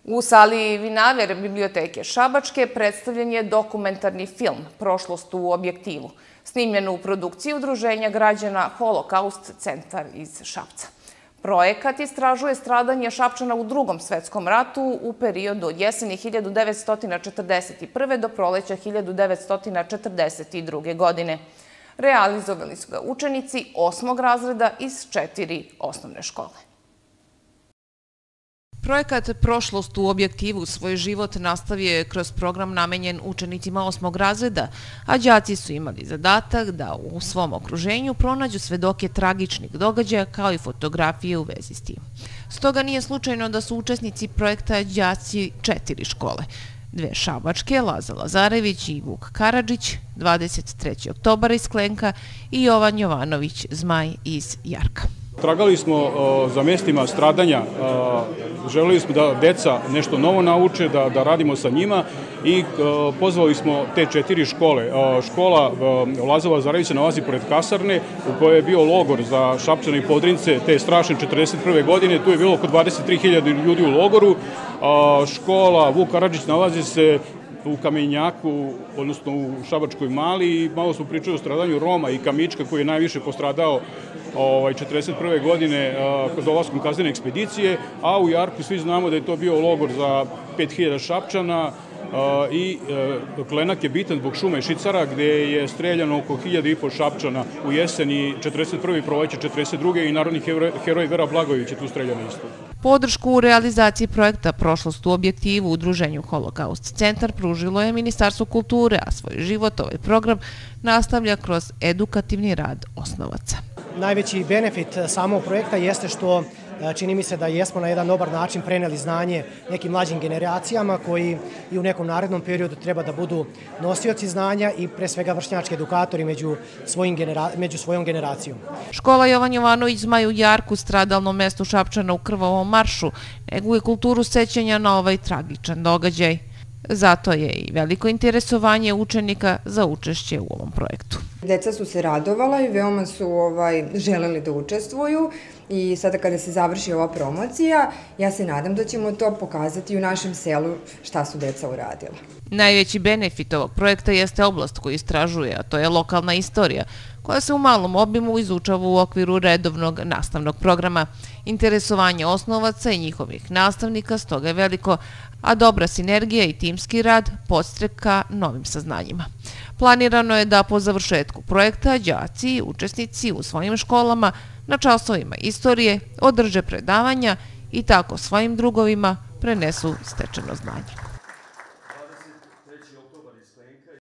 U sali Vinaver biblioteke Šabačke predstavljen je dokumentarni film "Prošlost u objektivu", snimljen u produkciji Udruženja građana Holokaust centar iz Šapca. Projekat istražuje stradanje Šapčana u Drugom svetskom ratu u periodu od jeseni 1941. do proleća 1942. godine. Realizovali su ga učenici 8. razreda iz 4 osnovne škole. Projekat "Prošlost u objektivu" svoj život nastavio je kroz program namenjen učenicima 8. razreda, a đaci su imali zadatak da u svom okruženju pronađu svedoke tragičnih događaja kao i fotografije u vezi s tim. Stoga nije slučajno da su učesnici projekta đaci 4 škole. 2 šabačke, Laza Lazarević i Vuk Karadžić, 23. oktobar iz Klenka i Jovan Jovanović Zmaj iz Jarka. Tragali smo za mestima stradanja, želeli smo da deca nešto novo nauče, da radimo sa njima i pozvali smo te 4 škole. Škola Laza Lazarević se nalazi pored kasarne u kojoj je bio logor za Šapčane i Podrince te strašne 1941. godine. Tu je bilo oko 23.000 ljudi u logoru. Škola Vuk Karadžić nalazi se u Kamenjaku, odnosno u Šabačkoj Mali, i malo smo pričali o stradanju Roma i Kamička koji je najviše postradao 1941. godine dolaskom kaznene ekspedicije, a u Jarku svi znamo da je to bio logor za 5.000 Šapčana i Klenak je bitan zbog šuma i šicara gde je streljano oko 1.500 Šapčana u jeseni 1941. i proleće 1942. i narodni heroj Vera Blagojević je tu streljano isto. Podršku u realizaciji projekta "Prošlost u objektivu" Udruženju Holokaust centar pružilo je Ministarstvo kulture, a svoj život ovaj program nastavlja kroz edukativni rad osnovaca. Najveći benefit samog projekta jeste što čini mi se da jesmo na jedan dobar način preneli znanje nekim mlađim generacijama koji i u nekom narednom periodu treba da budu nosioci znanja i pre svega vršnjački edukatori među svojom generacijom. Škola Jovan Jovanović Zmaj u Jarku, stradalnom mestu Šapčana u krvavom maršu, neguje kulturu sećanja na ovaj tragičan događaj. Zato je i veliko interesovanje učenika za učešće u ovom projektu. Deca su se radovala i veoma su želeli da učestvuju i sada kada se završi ova promocija, ja se nadam da ćemo to pokazati u našem selu šta su deca uradila. Najveći benefit ovog projekta jeste oblast koju istražuje, a to je lokalna istorija, koja se u malom obimu izučava u okviru redovnog nastavnog programa. Interesovanje osnovaca i njihovih nastavnika stoga je veliko, a dobra sinergija i timski rad podstreka novim saznanjima. Planirano je da po završetku projekta đaci i učesnici u svojim školama na časovima istorije održe predavanja i tako svojim drugovima prenesu stečeno znanje.